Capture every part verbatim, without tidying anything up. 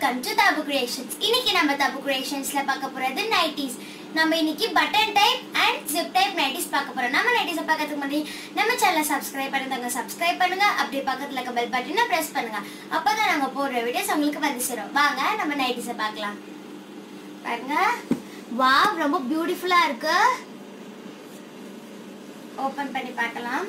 welcome to Tabu Creations. இன்னைக்கு நம்ம Tabu Creationsல பார்க்க போறது nighties. நம்ம இன்னைக்கு button type and zip type nighties பார்க்க போறோம். நம்ம nighties பார்க்கிறதுக்கு முன்னாடி நம்ம சேனலை subscribe பண்ணுங்க, subscribe பண்ணுங்க, அப்படியே பக்கத்துல இருக்க bell button-ஐ press பண்ணுங்க. அப்பதான் நாங்க போடுற வீடியோஸ் உங்களுக்கு வந்து சேரும். வாங்க நம்ம nighties பார்க்கலாம். பாருங்க. வாவ், ரொம்ப பியூட்டிஃபுல்லா இருக்கு. ஓபன் பண்ணி பார்க்கலாம்.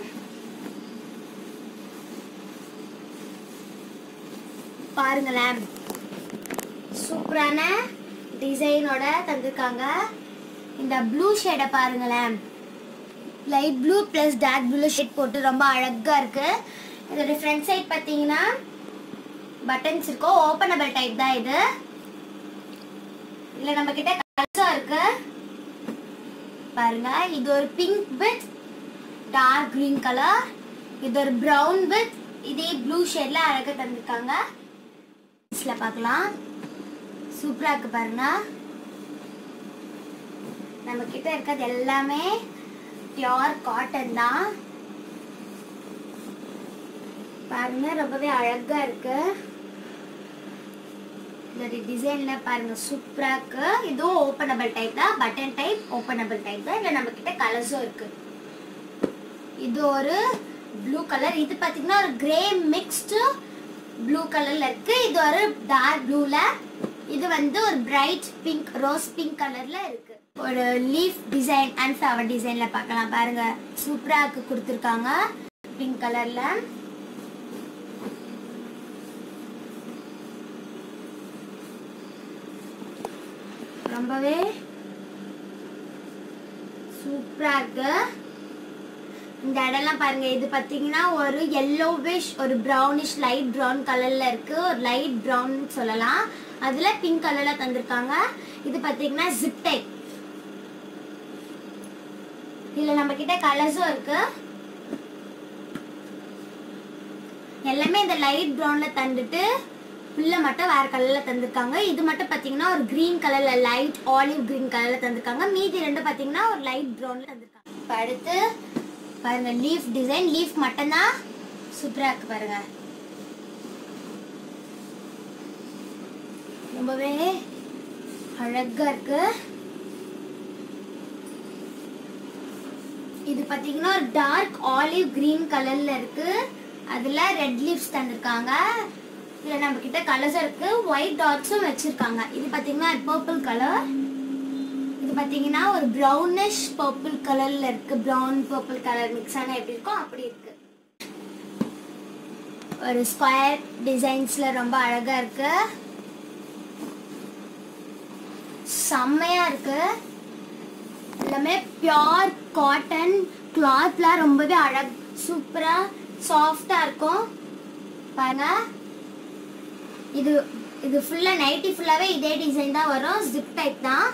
பாருங்களேன், சூப்பரான டிசைனோட தந்திருக்காங்க. இந்த ப்ளூ ஷேடை பாருங்களேன், light blue plus dark blue shade போட்டு ரொம்ப அழகா இருக்கு. இதோட ஃப்ரண்ட் சைட் பார்த்தீங்கன்னா பட்டன்ஸ் இருக்கும், ஓப்பனபிள் டைப் தான் இது. இல்ல நம்ம கிட்ட கலர்ஸா இருக்கு பாருங்க. இது ஒரு pink with dark green colour, இது ஒரு பிரவுன் வித் இதே ப்ளூ ஷேட்ல அழகா தந்திருக்காங்க. பார்க்கலாம், சூப்பரா இருக்கு பாருங்க. நம்ம கிட்ட இருக்கிறது எல்லாமே பியூர் காட்டன் தான். பாருங்க, ரொம்பவே அழகா இருக்கு. இந்த டிசைன்ல பாருங்க, சூப்பரா இருக்கு. இதுவும் ஓபனபிள் டைப் தான், பட்டன் டைப் ஓபனபிள் டைப் தான். இல்ல நம்ம கிட்ட கலர்ஸும் இருக்கு. இது ஒரு ப்ளூ கலர், இது பாத்தீங்கன்னா ஒரு கிரே மிக்ஸ்டு ப்ளூ கலர்ல இருக்கு. இது ஒரு டார்க் ப்ளூல, இது வந்து ஒரு பிரைட் பிங்க் ரோஸ் பிங்க் கலர்ல இருக்கு. ஒரு லீஃப் டிசைன் அண்ட் ஃப்ளவர் டிசைன்ல பார்க்கலாம். பாருங்க, சூப்பரா இருக்கு கொடுத்திருக்காங்க பிங்க் கலர்ல. ரொம்பவே சூப்பரா இருக்கு. இந்த இடம்லாம் பாருங்க, இது பாத்தீங்கன்னா ஒரு yellowish ஒரு brownish லைட் brown கலர்ல இருக்கு. ஒரு லைட் brown சொல்லலாம், அதுல பிங்க் கலர்ல தந்திருக்காங்க. இது பாத்தீங்கன்னா zip type. இதுல நம்ம கிட்ட கலர்ஸும் இருக்கு. எல்லாமே இந்த லைட் brownல தந்துட்டு உள்ள மட்டும் வேற கலர்ல தந்திருக்காங்க. இது மட்டும் பாத்தீங்கன்னா ஒரு கிரீன் கலர்ல, லைட் ஆலிவ் கிரீன் கலர்ல தந்திருக்காங்க. மீதி ரெண்டு பாத்தீங்கன்னா ஒரு லைட் brownல தந்திருக்காங்க. இப்ப அடுத்து பாருங்க, லீஃப் டிசைன், லீஃப் மட்டும் தான் சூப்பரா இருக்கு பாருங்க. ரொம்பவே அழகா இருக்கு. இது பாத்தீங்கன்னா ஒரு டார்க் ஆலிவ் கிரீன் கலர்ல இருக்கு, அதுல ரெட் லீவ்ஸ் தந்திருக்காங்க. இதுல நம்ம கிட்ட கலர்ஸ் இருக்கு, ஒயிட் டாட்ஸும் வச்சிருக்காங்க. இது பாத்தீங்கன்னா பர்பிள் கலர், இது பாத்தீங்கன்னா ஒரு brownish purple கலர்ல இருக்கு. brown purple கலர் மிக்ஸ் ஆன எப்படி இருக்கும் அப்படி இருக்கு. ஒரு ஸ்கொயர் டிசைன்ஸ்ல ரொம்ப அழகா இருக்கு, செம்மையா இருக்கு. எல்லாமே பியூர் காட்டன் கிளாத்ல ரொம்பவே அழகு, சூப்பரா சாஃப்டா இருக்கும் பாருங்க. இது இது ஃபுல்லா நைட்டி ஃபுல்லாவே இதே டிசைன் தான் வரும், ஜிப் டைப் தான்.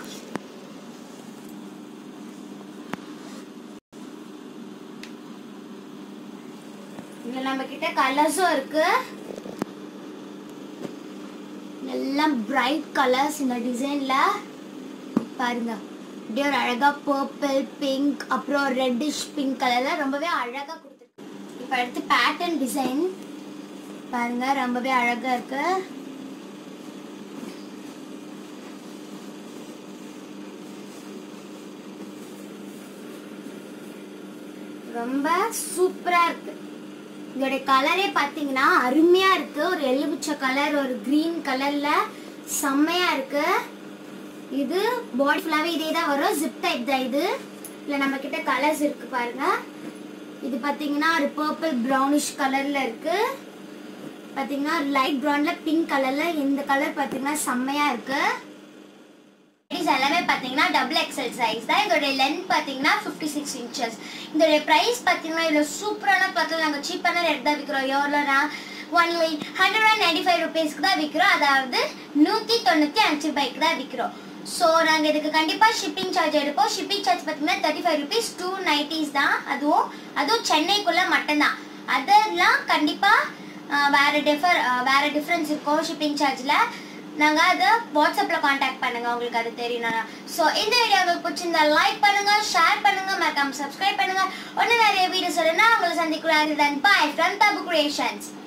இதுல நம்ம கிட்ட கலர்ஸும் இருக்கு, எல்லாம் பிரைட் கலர்ஸ். இந்த டிசைன்ல பாருங்க, அப்படியே ஒரு அழகா பர்பிள் பிங்க் அப்புறம் ரெட்டிஷ் பிங்க் கலர்ல ரொம்பவே அழகா கொடுத்துருக்கு. இப்ப அடுத்து பேட்டர்ன் டிசைன் பாருங்க, ரொம்பவே அழகா இருக்கு. ரொம்ப சூப்பரா இருக்கு. இதோட கலரே பாத்தீங்கன்னா அருமையா இருக்கு. ஒரு எலுமிச்சை கலர், ஒரு கிரீன் கலர்ல செம்மையா இருக்கு. இது பாடி ஃபுல்லாவே இதே தான் வரும், ஜிப் டைப் தான் இது. இல்ல நம்ம கிட்ட கலர்ஸ் இருக்கு பாருங்க. இது பாத்தீங்கன்னா ஒரு பர்பிள் பிரவுனிஷ் கலர்ல இருக்கு, பாத்தீங்கன்னா லைட் பிரவுன்ல பிங்க் கலர்ல. இந்த கலர் பாத்தீங்கன்னா செம்மையா இருக்கு. எல்லாமே பாத்தீங்கன்னா டபுள் எக்ஸ்எல் சைஸ் தான். இதோட லென்த் பாத்தீங்கன்னா ஃபிஃப்டி சிக்ஸ் இன்ச்சஸ். இதோட பிரைஸ் பாத்தீங்கன்னா இதுல சூப்பரான பார்த்து நாங்க சீப்பான ரேட் தான் விற்கிறோம். எவ்வளோனா only hundred and ninety five ருபீஸ்க்கு தான் விற்கிறோம், அதாவது நூத்தி தொண்ணூத்தி அஞ்சு ரூபாய்க்கு தான் விற்கிறோம். ஸோ நாங்க இதுக்கு கண்டிப்பா ஷிப்பிங் சார்ஜ் எடுப்போம். ஷிப்பிங் சார்ஜ் பாத்தீங்கன்னா தேர்ட்டி ஃபைவ் ருபீஸ், டூ நைன்டிஸ் தான். அதுவும் அதுவும் சென்னைக்குள்ள மட்டும்தான். அதெல்லாம் கண்டிப்பா வேற டிஃபர் வேற டிஃபரன்ஸ் இருக்கும் ஷிப்பிங் சார்ஜ்ல. நாங்க அத வாட்ஸ்அப்ல காண்டாக்ட் பண்ணுங்க, உங்களுக்கு அது தெரியணும்னா. சோ இந்த வீடியோ உங்களுக்கு பிடிச்சிருந்தா லைக் பண்ணுங்க, ஷேர் பண்ணுங்க, மறக்காம சப்ஸ்கிரைப் பண்ணுங்க. இன்னும் நிறைய வீடியோஸ் நான் உங்களை சந்திக்கிறேன். Bye from Tabu Creations.